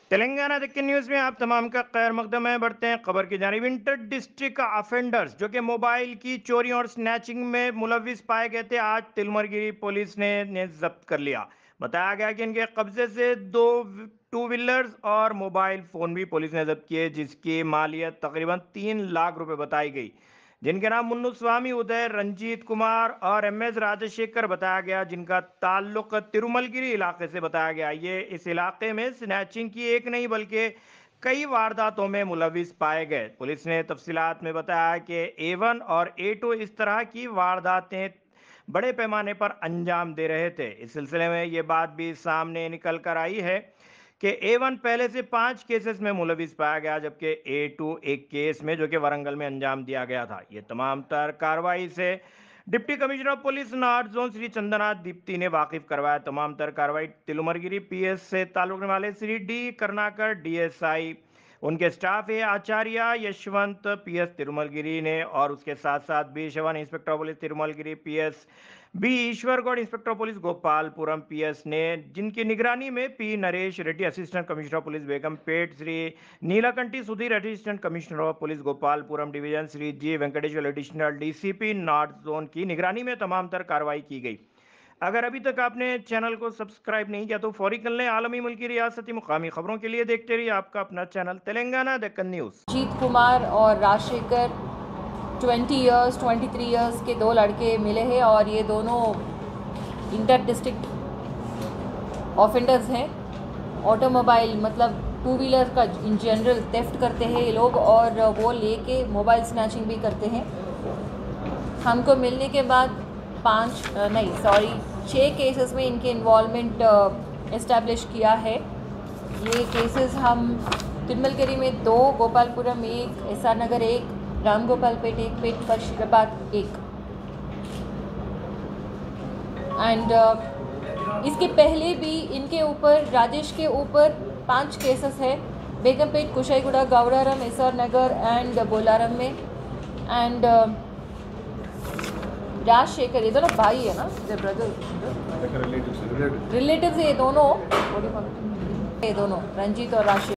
Telangana Deccan news में आप तमाम का खैर मकदम है। बढ़ते हैं खबर की जानिब। इंटर डिस्ट्रिक्ट ऑफेंडर्स जो कि मोबाइल की चोरी और स्नैचिंग में मुलविस पाए गए थे, आज तिलमरगिरी पुलिस ने जब्त कर लिया। बताया गया कि इनके कब्जे से दो टू व्हीलर्स और मोबाइल फोन भी पुलिस ने जब्त किए, जिसकी मालियत तकरीबन 3 लाख रुपए बताई गई। जिनके नाम मुन्नुस्वामी उदय, रंजीत कुमार और एम एस राजशेखर बताया गया, जिनका ताल्लुक तिरुमलगिरी इलाके से बताया गया। ये इस इलाके में स्नैचिंग की एक नहीं बल्कि कई वारदातों में मुलविस पाए गए। पुलिस ने तफसीलात में बताया कि A1 और A2 इस तरह की वारदातें बड़े पैमाने पर अंजाम दे रहे थे। इस सिलसिले में ये बात भी सामने निकल कर आई है कि A1 पहले से 5 केसेस में मुलविस पाया गया, जबकि A2 एक केस में जो कि वारंगल में अंजाम दिया गया था। ये तमाम तर कार्रवाई से deputy commissioner of police north zone Shri Chandranath Deepti ने वाकिफ करवाया। तमाम तर कार्रवाई तिलुमरगिरी पीएस से ताल्लुक वाले श्री डी करनाकर डीएसआई, उनके स्टाफ है आचार्य यशवंत पीएस तिरुमलगिरी ने, और उसके साथ साथ B Shavan inspector police Tirumalgiri PS, B Ishwar Goud inspector police Gopalapuram PS ने, जिनकी निगरानी में P Naresh Reddy assistant commissioner police Begumpet, Shri Neelakanthi Sudhir assistant commissioner of police Gopalapuram division, Shri G Venkateshwar additional DCP north zone की निगरानी में तमाम तर कार्रवाई की गई। अगर अभी तक आपने चैनल को सब्सक्राइब नहीं किया तो फौरी कर लें। आलमी मुल्की रियासती मुकामी खबरों के लिए देखते रहिए आपका अपना चैनल तेलंगाना दक्कन न्यूज़। जीत कुमार और राजशेखर 20 इयर्स 23 इयर्स के दो लड़के मिले हैं और ये दोनों इंटर डिस्ट्रिक्ट ऑफेंडर्स हैं। ऑटोमोबाइल मतलब टू व्हीलर का इन जनरल थेफ्ट करते हैं ये लोग और वो लेके मोबाइल स्नैचिंग भी करते हैं। हमको मिलने के बाद 6 केसेस में इनके इन्वॉल्वमेंट इस्टेब्लिश किया है। ये केसेस हम तिरुमलगिरी में 2, गोपालपुरम 1, एसआर नगर 1, राम गोपालपेट 1, पेट फर्शीदाबाद 1 एंड इसके पहले भी इनके ऊपर राजेश के ऊपर 5 केसेस है। बेगमपेट, कुशाईगुड़ा, गौरारम, एसआर नगर एंड बोलारम में। एंड राजशेखर ये दोनों भाई है ना, ब्रदर रिलेटिव्स ये दोनों रंजीत और राजशेखर।